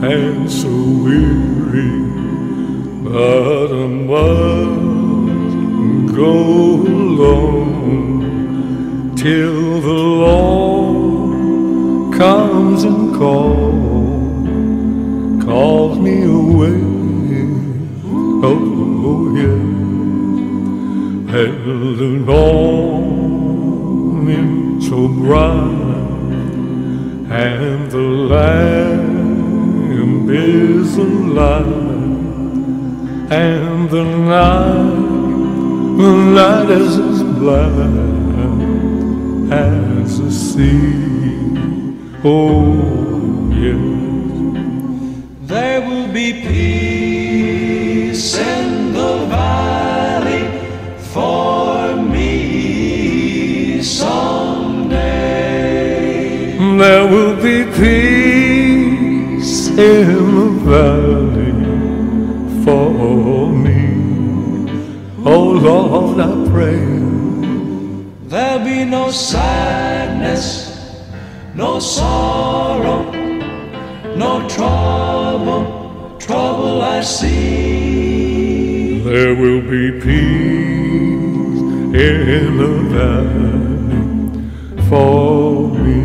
and so weary, but I must go alone till the Lord comes and calls me away. Oh yeah, and the morning so bright, and the lamp is alive, and the night is as black as the sea. Oh yes, there will be peace in the valley for me someday. There will be peace in the valley for me. Oh Lord, I pray. There'll be no sadness, no sorrow, no trouble I see. There will be peace in the valley for me.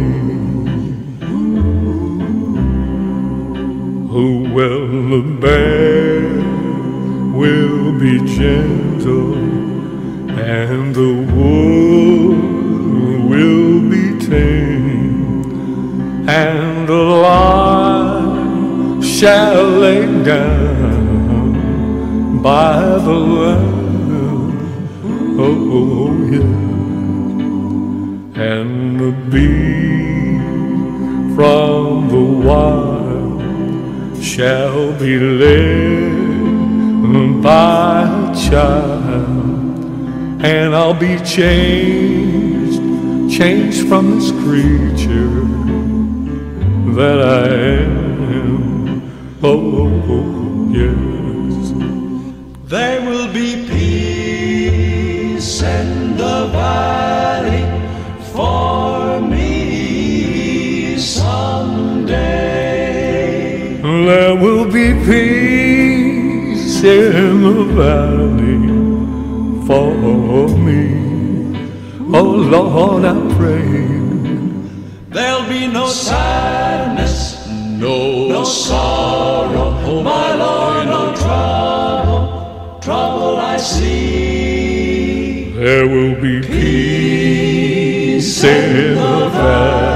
Oh, well, the bear will be gentle, and the wood will be tame, and the lion shall lay down by the lamb. Oh yeah, and the bee from the wild shall be led by a child, and I'll be changed from this creature that I am. Oh yes, there will be peace in the valley for me someday. There will be peace in the valley for me. Oh Lord, I pray. There'll be no sadness, no sorrow, oh my Lord, no trouble I see. There will be peace in the valley